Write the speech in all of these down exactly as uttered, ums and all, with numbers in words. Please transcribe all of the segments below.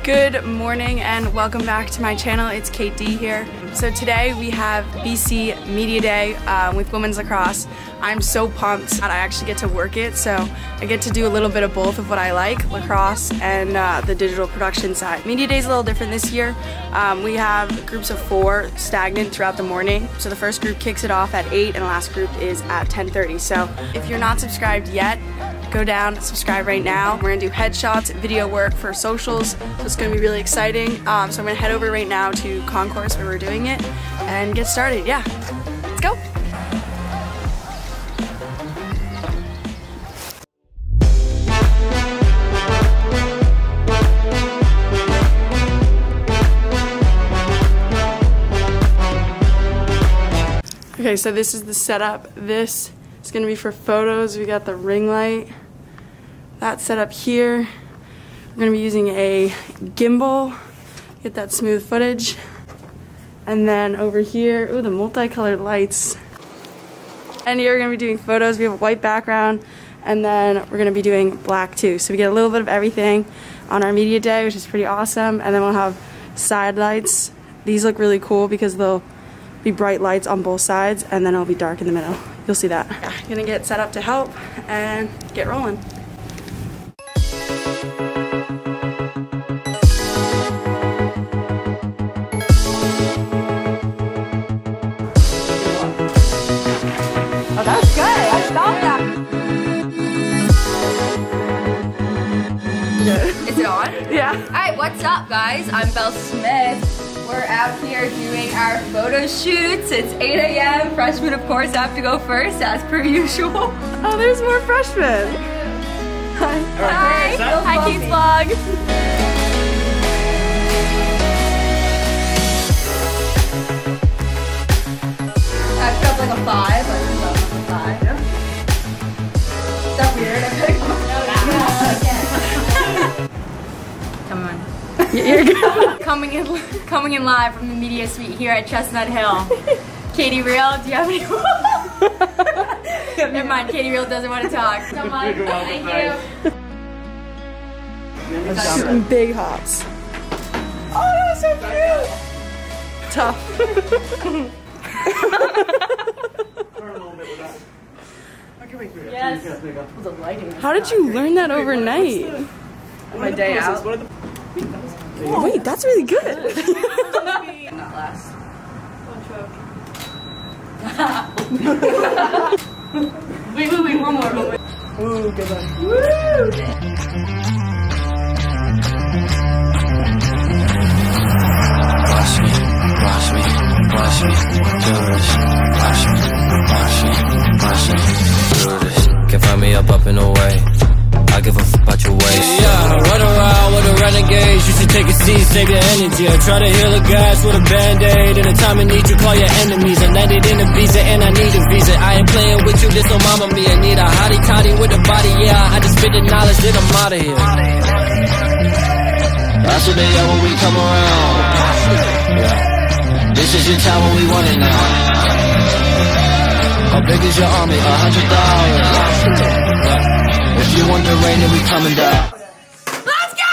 Good morning and welcome back to my channel. It's Kate D here. So today we have B C Media Day uh, with women's lacrosse. I'm so pumped that I actually get to work it, so I get to do a little bit of both of what I like, lacrosse and uh, the digital production side. Media Day is a little different this year. Um, we have groups of four stagnant throughout the morning. So the first group kicks it off at eight and the last group is at ten thirty. So if you're not subscribed yet, go down, subscribe right now. We're gonna do headshots, video work for socials, so it's gonna be really exciting. Um, so I'm gonna head over right now to Concourse where we're doing it and get started. Yeah, let's go. Okay, so this is the setup. This is gonna be for photos. We got the ring light. That set up here. We're gonna be using a gimbal, get that smooth footage. And then over here, ooh, the multicolored lights. And here we're gonna be doing photos. We have a white background, and then we're gonna be doing black too. So we get a little bit of everything on our media day, which is pretty awesome. And then we'll have side lights. These look really cool because they'll be bright lights on both sides, and then it'll be dark in the middle. You'll see that. Yeah, gonna get set up to help and get rolling. Oh, that's good. I stopped that. Is it on? Yeah. Alright, what's up guys? I'm Belle Smith. We're out here doing our photo shoots. It's eight A M Freshmen, of course, have to go first, as per usual. Oh, there's more freshmen. Hi. Hi. Hi, Hi Kate's vlog. I felt like a five. I felt like a five. Yeah. Is that weird? I feel like Come on. You're good. Coming in, coming in live from the media suite here at Chestnut Hill. Katie Real, do you have any? Never mind, Katie Real doesn't want to talk. So much. Thank you. Shooting big hops. Oh, that was so cute. Tough. Yes. How did you learn that overnight? My day out. Wait, that's really good. Not last. Wait, wait, wait, one more, one more. Ooh, good one. Woo! Watch me, watch me, watch me, do this. Watch me, watch me, watch me, do this. Can find me up, up in the way. I give a f about your waist. Yeah, run around with a renegade. You should take a seat, save your energy. I try to heal the gas with a band-aid. In a time of need, you call your enemies. I landed in a visa and I need a visa. I ain't playing with you, this no mama me. I need a hottie toddy with a body, yeah. I just spit the knowledge, then I'm out of here. That's what they are when we come around. Yeah. This is your time when we want it now. How big is your army? A hundred dollars. Yeah. If you want the rain, then we coming down. Let's go!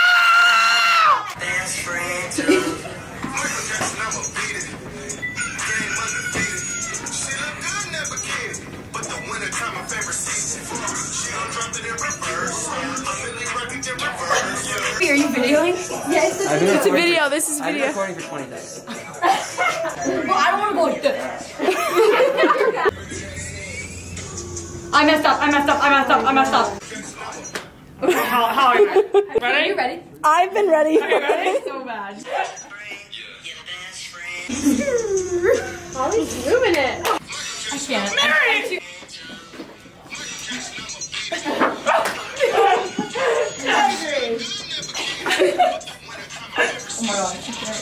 Are you videoing? Yes, it's a video. This is video. I'm recording for twenty seconds. Well, I don't want to go like this. I messed up, I messed up, I messed up, I messed up. Okay, how, how are you? Ready? Are you ready? I've been ready. Okay, ready? So bad. Holly's moving it. I can't. Mary! Oh my god.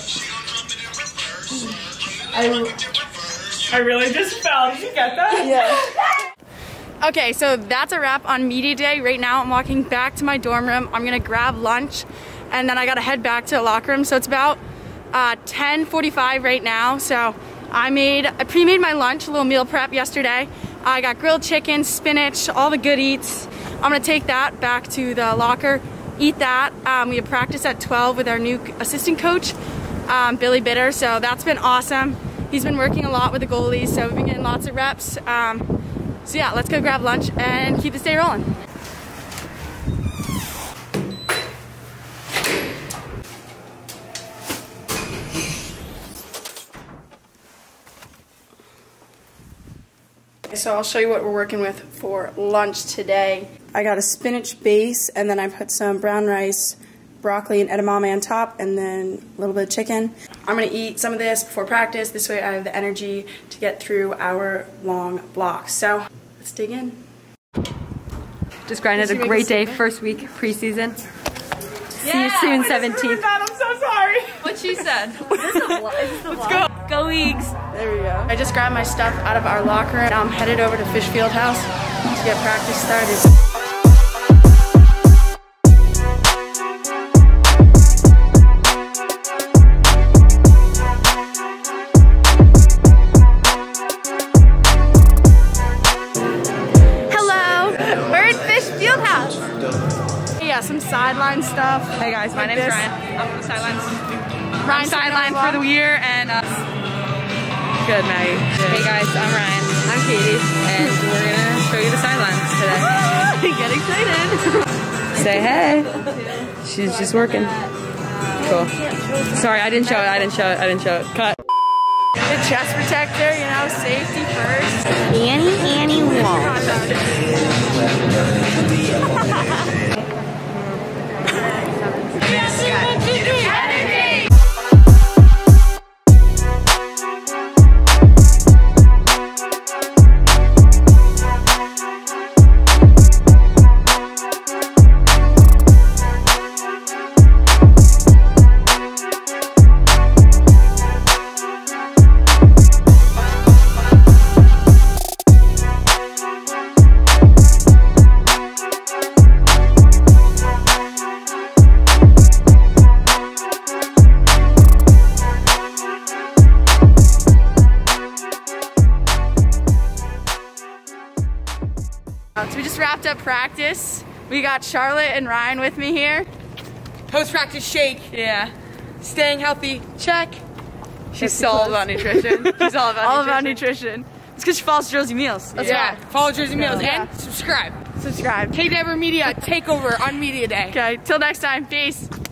I, I really just fell. Did you get that? Yeah. Okay, so that's a wrap on media day. Right now I'm walking back to my dorm room. I'm gonna grab lunch and then I gotta head back to the locker room. So it's about uh, ten forty-five right now. So I made, I pre-made my lunch, a little meal prep yesterday. I got grilled chicken, spinach, all the good eats. I'm gonna take that back to the locker, eat that. Um, we have practice at twelve with our new assistant coach, um, Billy Bitter, so that's been awesome. He's been working a lot with the goalies, so we've been getting lots of reps. Um, so yeah, let's go grab lunch and keep this day rolling. So I'll show you what we're working with for lunch today. I got a spinach base, and then I put some brown rice, broccoli, and edamame on top, and then a little bit of chicken. I'm gonna eat some of this before practice. This way I have the energy to get through our long blocks. So let's dig in. Just grinded a great day, first week preseason. See you soon, seventeenth. I'm so sorry. What she said. Is this a vlog? Is this a vlog? Go. Go Eagles. There we go. I just grabbed my stuff out of our locker, and I'm headed over to Fishfield House to get practice started. Yeah, some sideline stuff. Hey guys, my like name is this. Ryan. I'm on the sidelines. Ryan Sideline for the year and uh, good night. Hey guys, I'm Ryan. I'm Katie, and we're gonna show you the sidelines today. Get excited. Say hey. She's just working. Cool. Sorry, I didn't show it. I didn't show it. I didn't show it. Cut. The chest protector, you know, safety first. Annie, Annie Wall. So we just wrapped up practice. We got Charlotte and Ryan with me here. Post-practice shake. Yeah. Staying healthy. Check. She's all about nutrition. She's all about All nutrition. about nutrition. It's because she follows Jersey Meals. Let's yeah. go. Follow Jersey Meals Yeah. and subscribe. Subscribe. K Dever Media Takeover on Media Day. Okay, till next time. Peace.